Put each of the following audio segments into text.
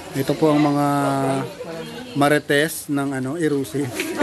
Ito po ang mga marites ng Irusin.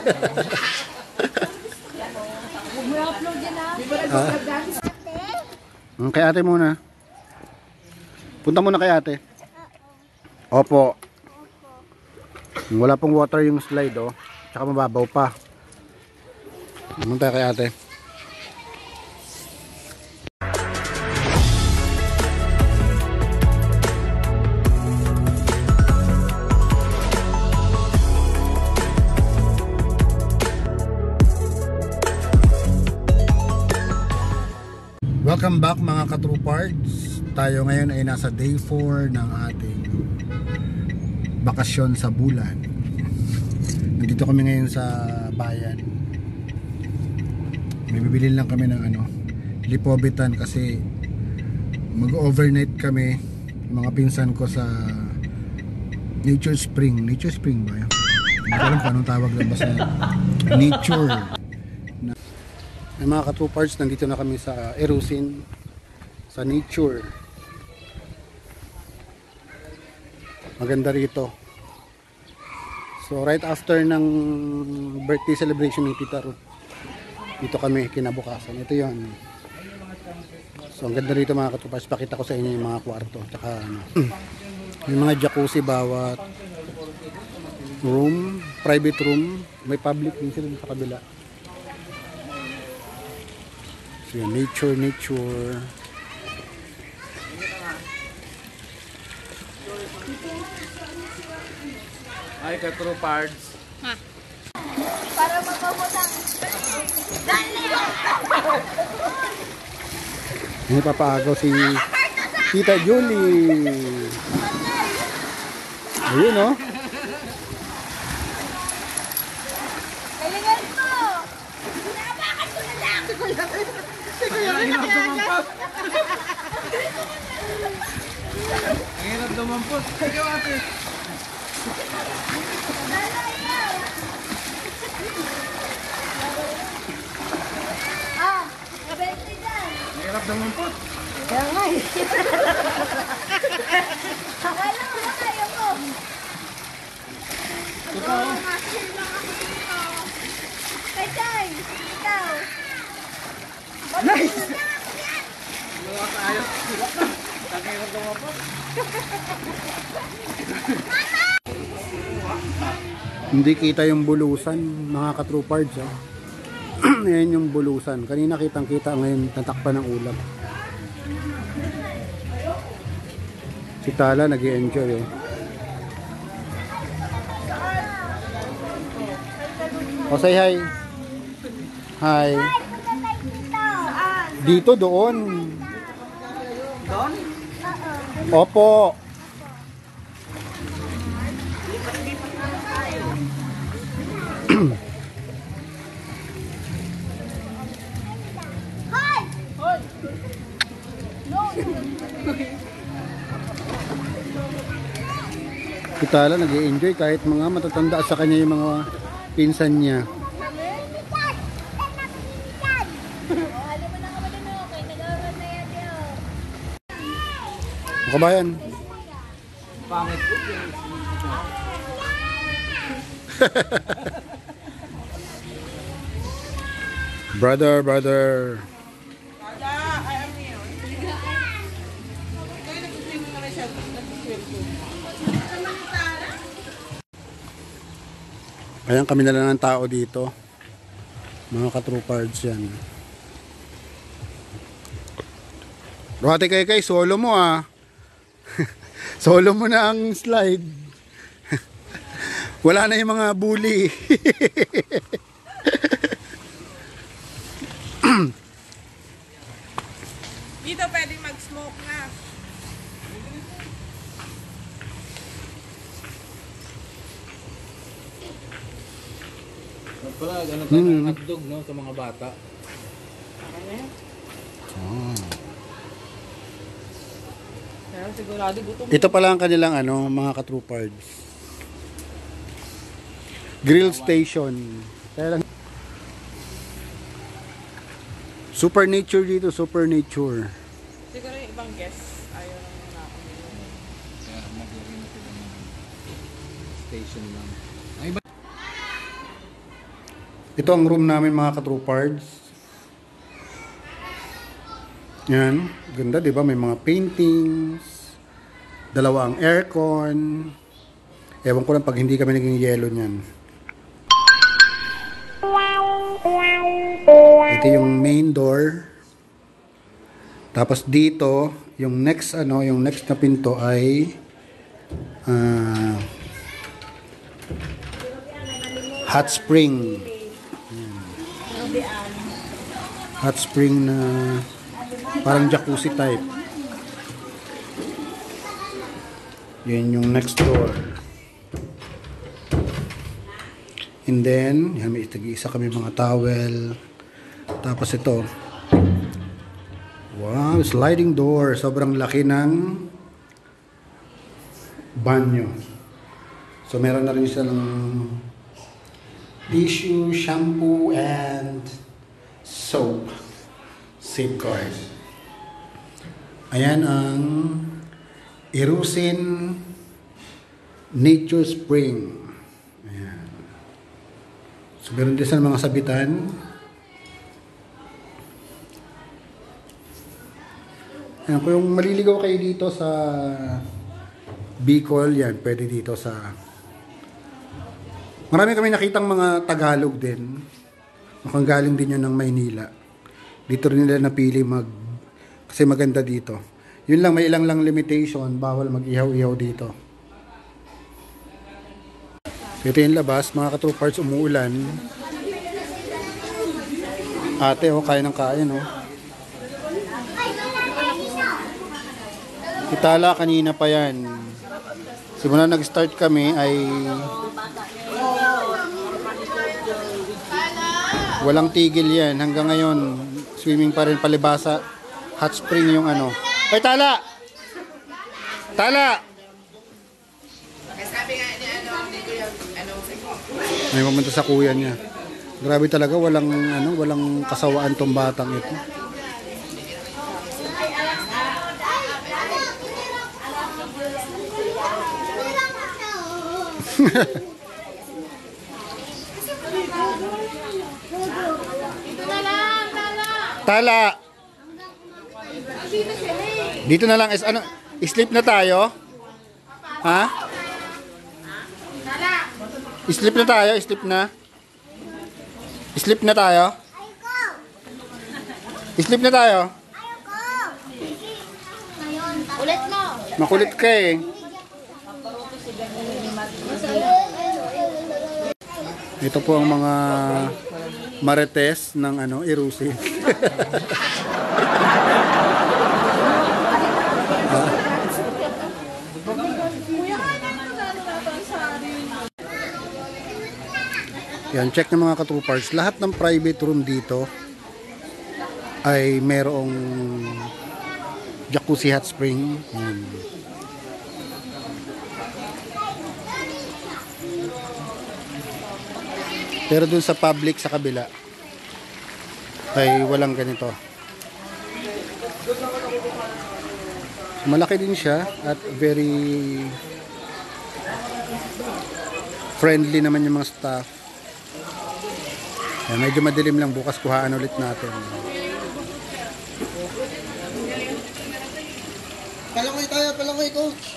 Kay ate muna. Punta muna kay ate. Opo. Wala pong water yung slide, oh. Tsaka mababaw pa. Punta kay ate. Welcome back mga ka-Troopards. Tayo ngayon ay nasa day 4 ng ating bakasyon sa Bulan. Nandito kami ngayon sa bayan. May bibili lang kami ng lipobitan kasi mag-overnight kami mga pinsan ko sa Nature Spring. Nature Spring ba yun? Hindi ko alam kung anong tawag lang, basta Nature. Ay mga ka-Troopards, nandito na kami sa Irusin, sa Nature. Maganda rito. So right after ng birthday celebration ng Tita Ruth, dito kami kinabukasan. Ito yon. So ang ganda rito mga ka-Troopards, pakita ko sa inyo yung mga kwarto. Tsaka yung mga jacuzzi bawat room, private room. May public din sila sa kabila. So yun, nature. Ay, ka-Troopards. Ha? Para magpaputang. Hindi papaagaw si Tita Julie. Ayun, oh. Galingan mo! Pinabakan ko na lang! Ang hirap dumampot. Ikaw ate. Kabente dyan! Ang hirap dumampot. Kaya nga eh. Akala mo ba kaya mo? Totoo. Kay Chay! Ikaw! Nice! Mga tayo. Ang hirap dumampot. Hindi kita yung bulusan mga ka-Troopards, oh. Ayan yung bulusan. Kanina kitang-kita, ngayon natakpan ng ulap. Si Tala nag-i-enjoy, oh. Oh, say hi. Hi. Dito, doon. Doon? Opo. Kita lang nag-i-enjoy kahit mga matatanda sa kanya yung mga pinsan niya. Kabayan. Pangit ko. Brother. Ayan, kami na lang ng tao dito. Mga ka-Troopards yan. Rohate kay solo mo ah. Solo mo na ang slide. Wala na yung mga bully. Dito pwedeng mag-smoke na. Pala, ganun tayo ng hotdog, no, sa mga bata. Pero sigurado gutom. Ito pala ang kanilang mga ka-Troopards. Grill station. Kaya lang super nature dito, super nature. Siguro yung ibang guests ayaw lang nila ako. Kaya mag-uri na sila. limitation lang. Ito ang room namin mga ka-troopards. Yan, ganda 'di ba? May mga paintings. Dalawa ang aircon. Ewan ko lang pag hindi kami naging yellow niyan. Ito yung main door. Tapos dito, yung next na pinto ay hot spring. Hot spring na parang jacuzzi type. Yan yung next door. And then, yan, may isa kami mga towel. Tapos ito. Wow, sliding door. Sobrang laki ng banyo. So, meron na rin silang tissue, shampoo, and soap. Safeguard. Ayan ang Irusin Nature Spring. Ayan. So, meron din sa mga sabitan. Ayan, kung maliligaw kayo dito sa Bicol, yan, pwede dito sa... Marami kami nakitang mga Tagalog din. Mukhang galing din yun ng Maynila. Dito rin nila napili kasi maganda dito. Yun lang, may ilang lang limitation. Bawal mag-ihaw-ihaw dito. So, ito yung labas. Mga ka-troopards, umuulan. Ate, kaya ng kaya, no? Itala, kanina pa yan. Simula nag-start kami ay walang tigil yan. Hanggang ngayon, swimming pa rin, palibasa. Hot spring yung ano. Ay, Tala! Tala! May pumunta sa kuya niya. Grabe talaga, walang kasawaan tong batang ito. Tala! Dito na lang. Sleep na tayo? Ha? Sleep na tayo? Sleep na? Sleep na tayo? Sleep na tayo? Ulit mo. Makulit ka eh. Ito po ang mga marites ng Irusin. Yan, check ng mga ka-troopers. Lahat ng private room dito ay merong jacuzzi hot spring. Yan. Pero dun sa public sa kabila ay walang ganito. Malaki din siya at very friendly naman yung mga staff. Medyo madilim lang, bukas kuhaan ulit natin. Palangoy tayo, palangoy, coach.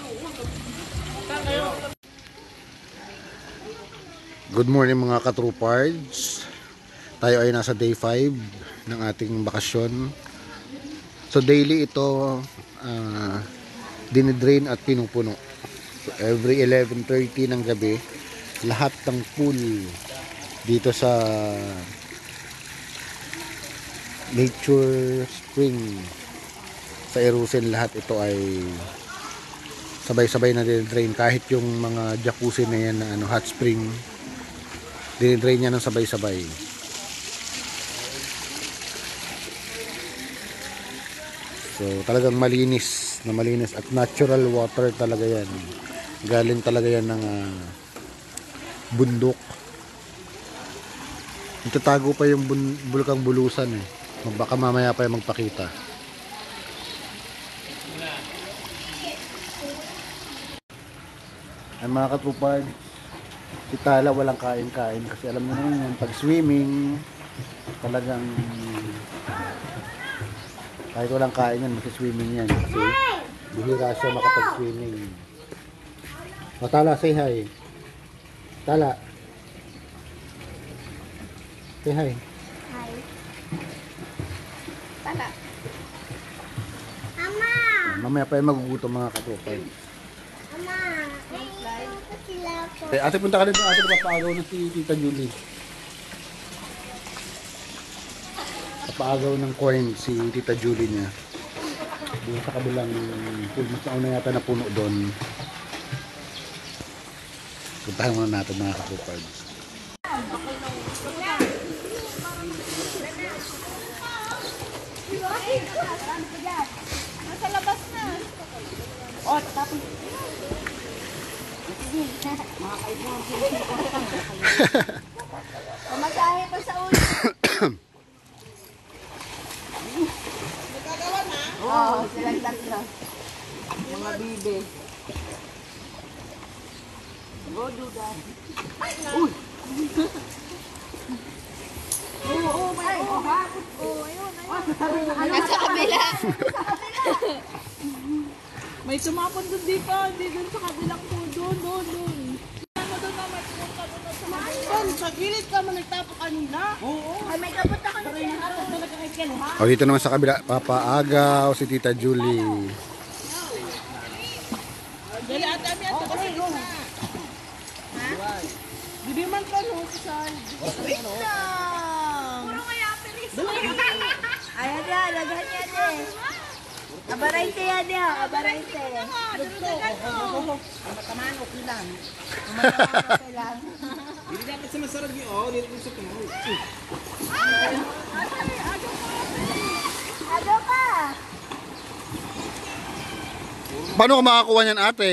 Good morning mga ka-troopards. Tayo ay nasa day 5 ng ating bakasyon. So daily ito dinidrain at pinupuno. So every 11:30 ng gabi, lahat ng pool dito sa Nature Spring sa Irusin, lahat ito ay sabay-sabay na dinidrain. Kahit yung mga jacuzzi na yan na hot spring, dinidrain niya ng sabay-sabay. So talagang malinis at natural water talaga yan. Galing talaga yan ng bundok. Itatago pa yung bulkang Bulusan eh. Baka mamaya pa yung magpakita. Ay mga katrupad, si Tala walang kain-kain kasi alam mo naman yan, pag swimming talagang kahit walang kain yan, mag-swimming yan kasi bihira siya makapag-swimming. O Tala, say hi. Tala, say hi. Hi. Tala. Ama! Mamaya pa yung magugutom mga katrupad. Ama! Naiinom ko sila po. Ate, punta ka na doon. Ate, napapaagaw na si Tita Julie. Napaagaw ng coin si Tita Julie niya. Doon sa kabilang pool. Mas nauna yata na puno doon. Puntahan muna natin mga kakupad. Nasa labas na. Oh, tapos Pamasahe pa sa ulo. Oo, silang tatlo. Mga bibe. Go do that. Uy! Oo, may bakit? Nasa kabila. May tumapon doon dito, hindi doon sa kabilang po, doon. Ano doon na, may pumunta doon sa kabilang. Sa gilid ka, nagtapo kanina. Oo. Ay, may kapot ako na siya. O dito naman sa kabila, papaagaw si Tita Julie. Dali ate, ami ate, kasi go. Hindi man ka no, sa Wait lang. Puro kaya pilis. Ayan yan, lagyan yan eh. Kabarayte yan eh, kabarayte. matamaan, okay lang. Okay lang. Hindi dapat sa masarag yun. Oo, dito sa tumaw. Ano ka? Paano ka makakuha niyan ate?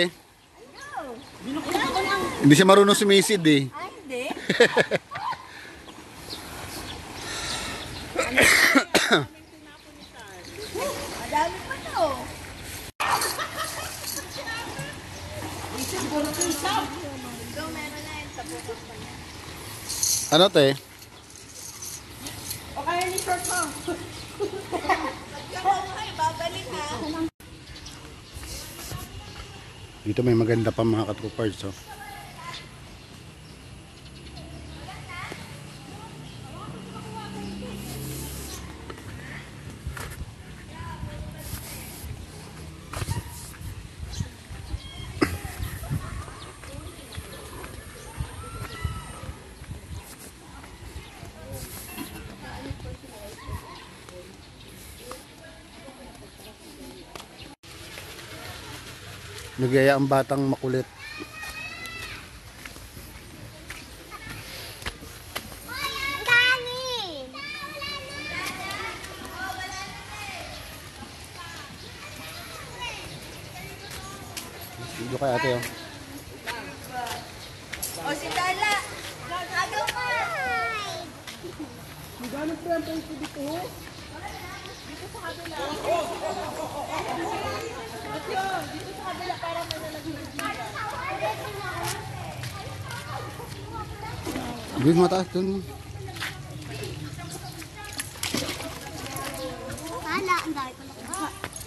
Hindi siya marunong sumisid eh. Ay, hindi. Madami pa to. Ito, meron na yun. Tapos pa niya. Ano te? O kaya ni short mo. Ay, babalik ha. Dito may maganda pa mga katroopers oh. Nagaya ang batang makulit. Kanin! Dito kay ate oh. O si Tala! Agaw ka! Magano po ang pwede dito? Bilis mataas dun. Tala, ang dahil ko nakuha.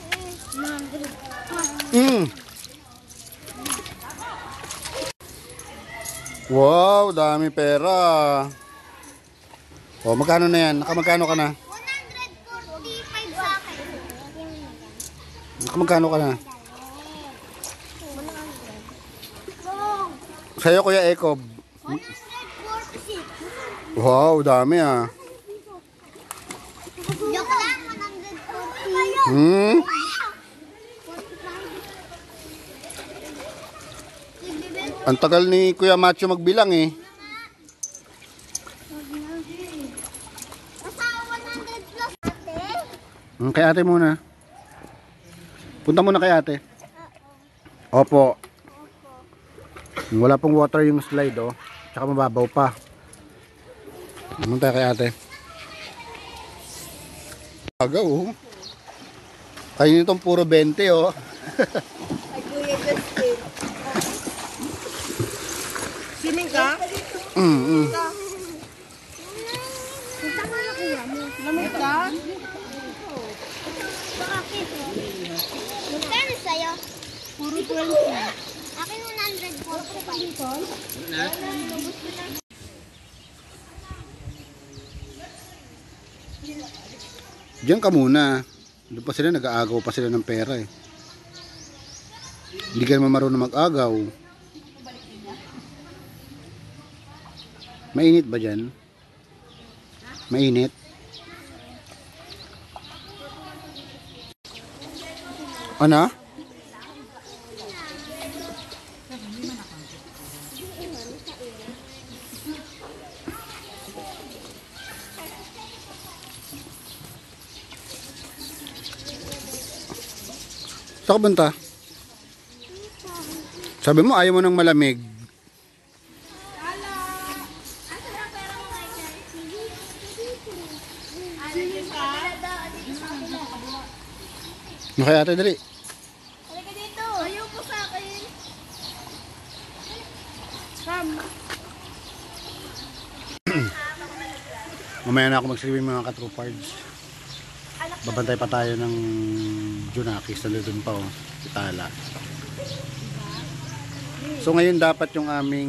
Wow, dami pera. Oh, magkano na yan? Nakamagkano ka na? 145 sa akin. Nakamagkano ka na? Wrong. Sa'yo Kuya Ekob. 146. Wow, dami ah. Joke lang, 140. Ang tagal ni Kuya Macho magbilang eh. Nasa 100 plus ate. Kay ate muna. Punta muna kay ate. Opo. Wala pong water yung slide oh. Tsaka mababaw pa. Punta kay ate. Agaw oh. Kayo nitong puro 20 oh. Ay, Kuya Justin. Lamig ka? Lamig ka? Bakit? Magkano sa'yo? Puro 20. Akin 100 po. Diyan ka muna. Doon pa sila, nag-aagaw pa sila ng pera eh. Hindi ka naman marunong mag-agaw. Mainit ba dyan? Mainit? Ano? Saan ka banta? Sabi mo ayaw mo ng malamig. Ano kaya ate dali? Halika dito. Ayaw po sa akin. Mamaya na ako mag-swimming mga ka-troopards. Babantay pa tayo ng Junakis na doon pa oh, Itala. So ngayon dapat yung aming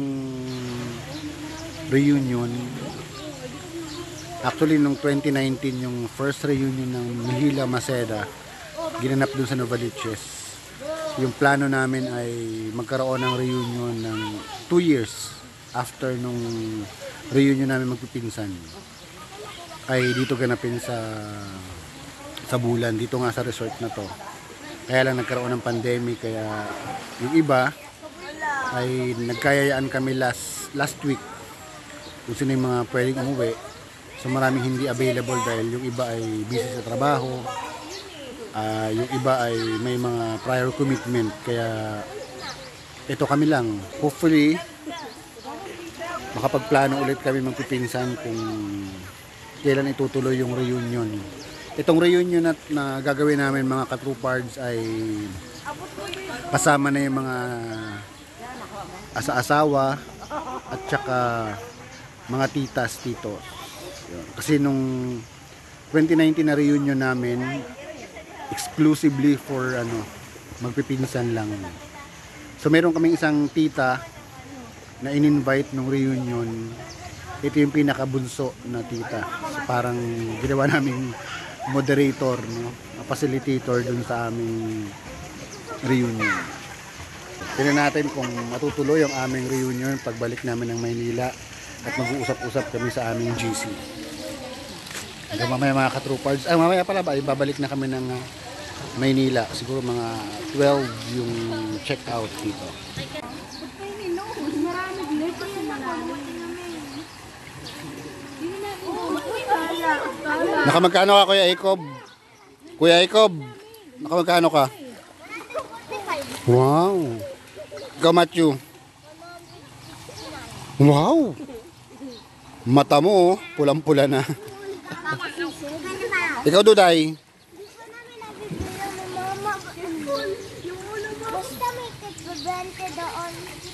reunion. Actually nung 2019 yung first reunion ng Mihila Maceda ginanap dun sa Novaliches. Yung plano namin ay magkaroon ng reunion ng 2 years after nung reunion namin magpipinsan. Ay dito ganapin sa Bulan, dito nga sa resort na to. Kaya lang nagkaroon ng pandemic kaya yung iba ay nagkayayaan kami last week kung sino yung mga pwedeng umuwi. So maraming hindi available dahil yung iba ay busy sa trabaho, yung iba ay may mga prior commitment kaya ito kami lang. Hopefully makapagplano ulit kami magpipinsan kung kailan itutuloy yung reunion. Itong reunion na gagawin namin mga ka-troopards ay kasama na yung mga asa-asawa at saka mga titas, tito. Kasi nung 2019 na reunion namin exclusively for magpipinsan lang. So meron kaming isang tita na in-invite nung reunion. Ito yung pinakabunso na tita. So parang ginawa naming moderator, no? Facilitator dun sa aming reunion. Tingnan natin kung matutuloy ang aming reunion pagbalik namin ng Maynila at mag-uusap-usap kami sa aming GC. Hanggang mamaya mga ka-troopards. Mamaya pala ba, babalik na kami ng Maynila. Siguro mga 12 yung check out dito. Nakamagkano ka Kuya Jacob? Kuya Jacob, nakamagkano ka? Wow. Ikaw Matthew. Wow. Mata mo, pulang-pula na. Ikaw Duday. Basta may kagbabente doon.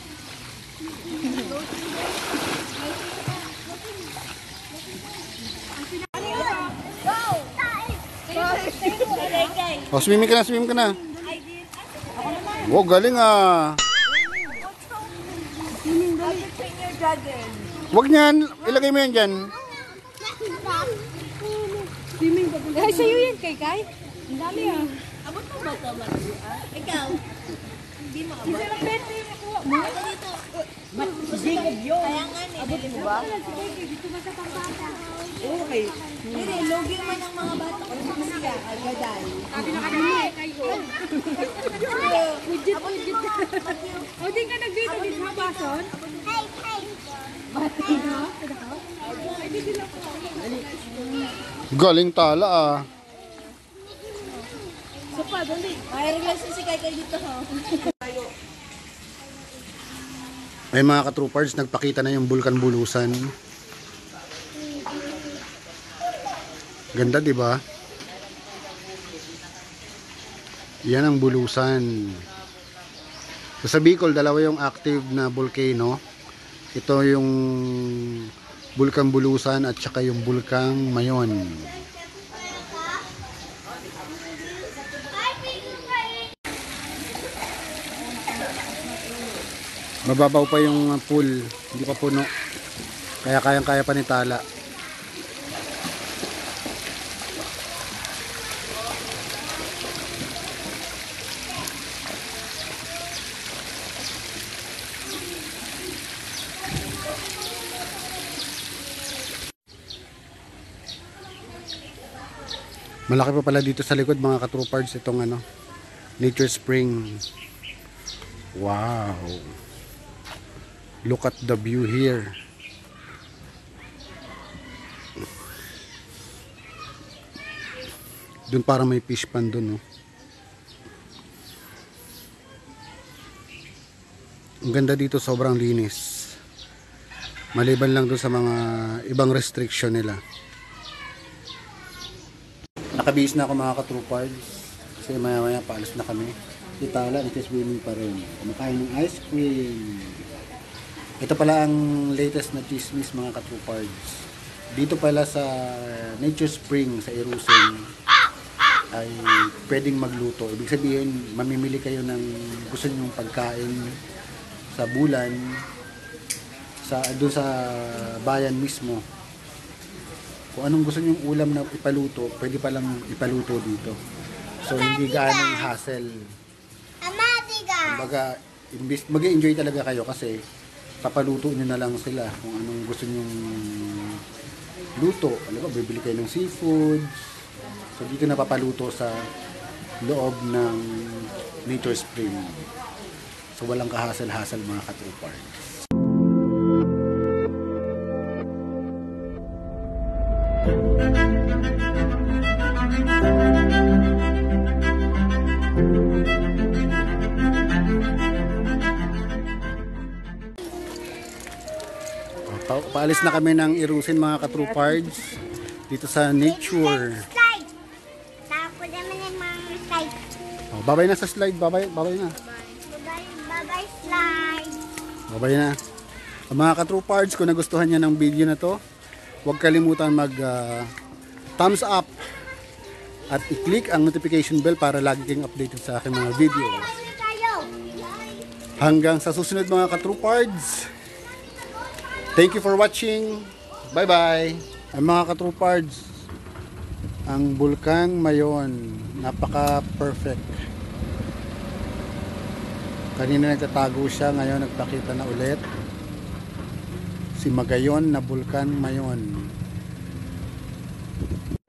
Oh, swimming ka na, swimming ka na. Oh, galing ah. Wag niyan, ilagay mo yan dyan. Ay, sa'yo yan, Kay. Ang dami ah. Abot mo ba ito? Ikaw? Hindi mo abot. Isa lang bente yung nakuha mo. Dito. Jacob yun. Kaya nga Abot mo ba? Dito ba sa pangkata? Okay. Hindi, logi man ang mga bata. Ano siya? Agaday. Sabi na kanina eh, kayo. Legit. O, di ka nag-dito, di ka pason? Hey, hey. Galing tala ah. So pa, dali. May relasyon si Kay dito ha. Ay mga ka-troopers, nagpakita na yung Bulkan Bulusan. Ganda 'di ba? Yan ang Bulusan. So, sa Bicol, dalawa yung active na volcano. Ito yung Bulkang Bulusan at saka yung Bulkang Mayon. Mababaw pa yung pool, hindi pa puno. Kaya kayang-kaya pa ni Tala. Malaki pa pala dito sa likod mga ka-troopards itong ano, Nature Spring. Wow. Look at the view here. Doon parang may fish pond doon, no? Ang ganda dito, sobrang linis. Maliban lang doon sa mga ibang restriction nila. Nakabihis na ako mga ka-troopards kasi maya-maya paalis na kami. Si Tala, nagsiswimming pa rin. Kumakain ng ice cream. Ito pala ang latest na chismis mga ka-troopards. Dito pala sa Nature Spring sa Irusin ay pwedeng magluto. Ibig sabihin, mamimili kayo ng gusto nyong pagkain sa bulan doon sa bayan mismo. Kung anong gusto nyong ulam na ipaluto, pwede palang ipaluto dito. So hindi gaanong hassle. Kumbaga, mag-enjoy talaga kayo kasi papaluto nyo na lang sila kung anong gusto nyong luto. Alam ba, bibili kayo ng seafood. So dito na papaluto sa loob ng Nature Spring. So walang kahasal-hasal mga ka-troopards. Paalis na kami ng Irusin mga ka-troopards dito sa Nature. Slide. Tapos naman yung mga slide. Oh, babay na sa slide, babay na. Bye-bye slide. Babay na. Mga ka-troopards, kung nagustuhan niyo ng video na to, huwag kalimutan mag thumbs up at i-click ang notification bell para lagi kayong updated sa aking mga videos. Hanggang sa susunod mga ka-troopards. Thank you for watching. Bye-bye. Ang mga ka-troopards, ang Bulkang Mayon, napaka-perfect. Kanina nagtatago siya, ngayon nagpakita na ulit. Si Magayon na Bulkang Mayon.